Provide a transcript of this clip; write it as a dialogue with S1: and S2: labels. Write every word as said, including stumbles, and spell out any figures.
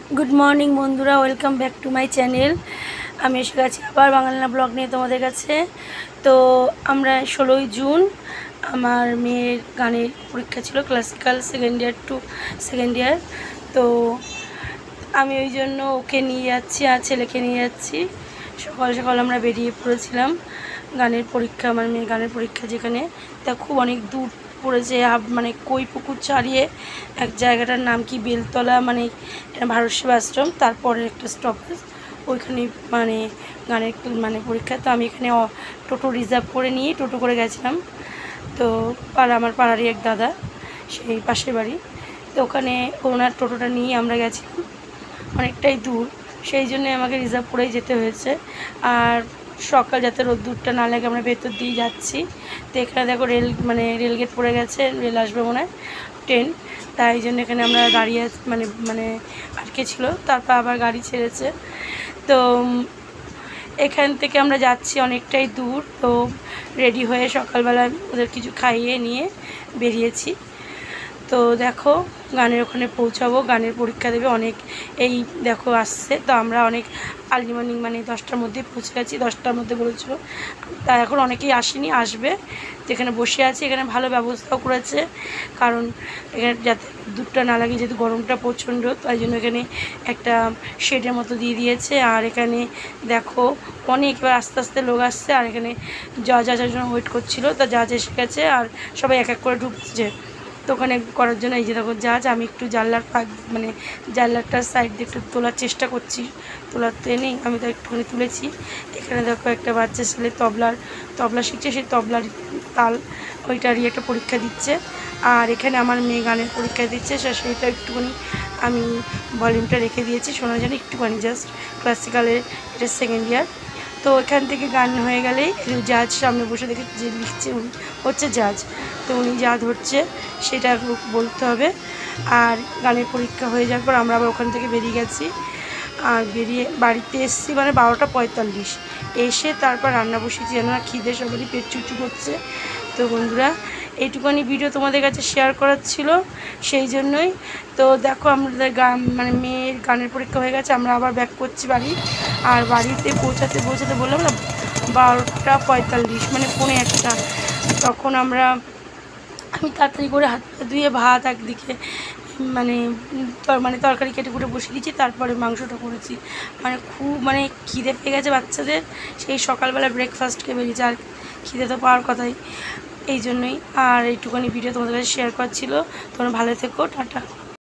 S1: Good morning বন্ধুরা, welcome back to my channel. আমি এসে গেছি আবার বাংলা ব্লগ নিয়ে তোমাদের কাছে। তো আমরা ষোলোই জুন আমার মেয়ের গানের পরীক্ষা ছিল, classical second year to second year. তো আমি ওই জন্য ওকে নিয়ে যাচ্ছি আর ছেলেকে নিয়ে যাচ্ছি। সকাল সকাল আমরা বেরিয়ে পড়েছিলাম গানের পরীক্ষা, আমার মেয়ের গানের পরীক্ষা যেখানে, তা খুব অনেক দূর পড়েছে, মানে কই পুকুর ছাড়িয়ে এক জায়গাটার নাম কি বেলতলা, মানে ভারত সেবাশ্রম, তারপরে একটা স্টপেজ, ওইখানে মানে গানের মানে পরীক্ষা। তো আমি এখানে টোটো রিজার্ভ করে নিয়ে টোটো করে গেছিলাম। তো পাড়া আমার পাড়ারই এক দাদা, সেই পাশের বাড়ি, তো ওখানে ওনার টোটোটা নিয়ে আমরা গেছিলাম। অনেকটাই দূর, সেই জন্যে আমাকে রিজার্ভ করেই যেতে হয়েছে। আর সকাল যাতে রোদ্দুরটা না লাগে আমরা ভেতর দিয়ে যাচ্ছি। তো এখানে দেখো রেল মানে রেলগেট পড়ে গেছে, রেল আসবে মনে হয়, ট্রেন, তাই জন্য এখানে আমরা দাঁড়িয়ে মানে মানে আটকে ছিল, তারপর আবার গাড়ি ছেড়েছে। তো এখান থেকে আমরা যাচ্ছি অনেকটাই দূর। তো রেডি হয়ে সকালবেলা ওদের কিছু খাইয়ে নিয়ে বেরিয়েছি। তো দেখো গানের ওখানে পৌঁছাবো, গানের পরীক্ষা দেবে অনেক, এই দেখো আসছে। তো আমরা অনেক আর্লি মর্নিং মানে দশটার মধ্যে পৌঁছে গেছি, দশটার মধ্যে বলেছিল। তা এখন অনেকেই আসেনি, আসবে। যেখানে বসে আছি এখানে ভালো ব্যবস্থাও করেছে, কারণ এখানে যাতে দুধটা না লাগে, যেহেতু গরমটা প্রচণ্ড, তাই জন্য এখানে একটা শেডের মতো দিয়ে দিয়েছে। আর এখানে দেখো অনেক, এবার আস্তে আস্তে লোক আসছে, আর এখানে যা যা যার জন্য ওয়েট করছিল, তা জাজ এসে গেছে আর সবাই এক এক করে ঢুকছে। তো ওখানে করার জন্য এই যে দেখো জাজ, আমি একটু জানলার ফাঁক মানে জানলাটার সাইড দিয়ে একটু তোলার চেষ্টা করছি, তোলার তো নেই, আমি তো একটুখানি তুলেছি। এখানে দেখো একটা বাচ্চা ছেলে তবলার তবলা শিখছে, সেই তবলার তাল ওইটারই একটা পরীক্ষা দিচ্ছে। আর এখানে আমার মেয়ে গানের পরীক্ষা দিচ্ছে, সেইটা একটুখানি আমি ভলিউমটা রেখে দিয়েছি শোনার জন্য, একটুখানি জাস্ট ক্লাসিক্যালের, এটা সেকেন্ড ইয়ার। তো এখান থেকে গান হয়ে গেলেই জাজ সামনে বসে দেখে যে লিখছে উনি হচ্ছে জাজ, তো উনি যা ধরছে সেটা বলতে হবে। আর গানের পরীক্ষা হয়ে যাওয়ার পর আমরা আবার ওখান থেকে বেরিয়ে গেছি। আর বেরিয়ে বাড়িতে এসেছি মানে বারোটা পঁয়তাল্লিশ, এসে তারপর রান্না বসিয়েছি, যেন না খিদে সবারই পেট চুচু করছে। তো বন্ধুরা এইটুখানি ভিডিও তোমাদের কাছে শেয়ার করার ছিল, সেই জন্যই। তো দেখো আমাদের গান মানে মেয়ের গানের পরীক্ষা হয়ে গেছে, আমরা আবার ব্যাক করছি বাড়ি। আর বাড়িতে পৌঁছাতে পৌঁছাতে বললাম না বারোটা পঁয়তাল্লিশ, মানে পৌনে একটা, তখন আমরা আমি তাড়াতাড়ি করে হাত পা ধুয়ে ভাত একদিকে মানে মানে তরকারি কেটে কুটে বসিয়ে দিয়েছি, তারপরে মাংসটা করেছি। মানে খুব মানে খিদে পেয়ে গেছে বাচ্চাদের, সেই সকালবেলা ব্রেকফাস্ট খেয়ে বেরিয়েছে, আর খিদে তো পাওয়ার কথাই, এই জন্যই। আর এইটুখানি ভিডিও তোমাদের কাছে শেয়ার করা ছিল। তোমরা ভালো থেকো, টাটা।